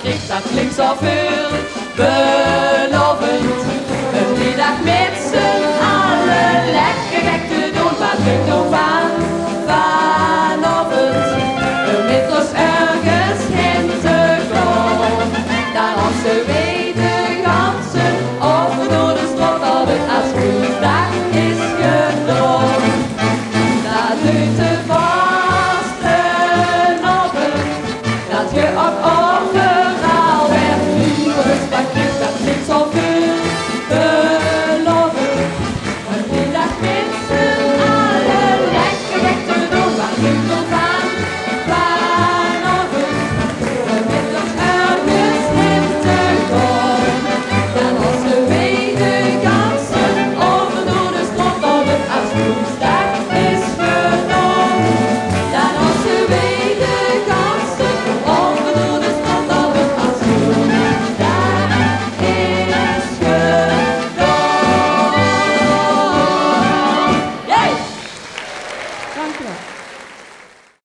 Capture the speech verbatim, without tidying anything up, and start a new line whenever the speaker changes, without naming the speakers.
ik dat klinkt zoveel belovend. Een middag met z'n allen lekker gek te doen, wat lukt nog van vanavond? Een middels ergens heen te gaan, daar als ze weten ganzen over door de strot al het als woensdag is gedaan. Dat duurt de vaste avond, dat je op